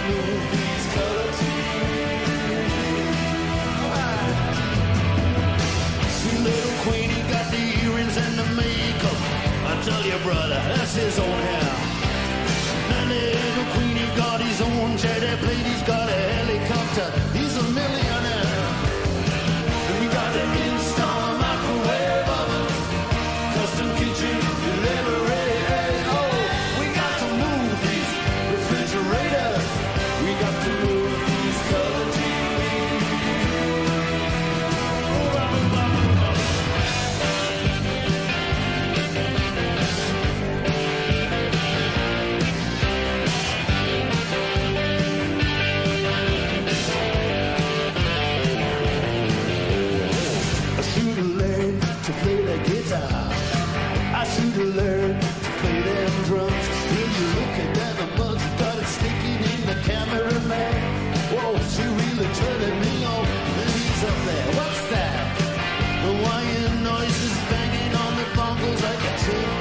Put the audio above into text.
move these color tunes. Sweet little Queenie got the earrings and the makeup. I tell you, brother, that's his own hair. That little Queenie got his own jet plane. He's got a helicopter. He's a millionaire. And we got an install microwave oven, custom kitchen delivery. Oh, we got to move these refrigerators. We got to move these color TVs. I should have learned to play the guitar. I should have learned to play them drums. When you look at them, the bugs got it sticking in the cameraman. Whoa, she really turning me on. And he's up there. What's that? Hawaiian noises banging on the bongos like a tin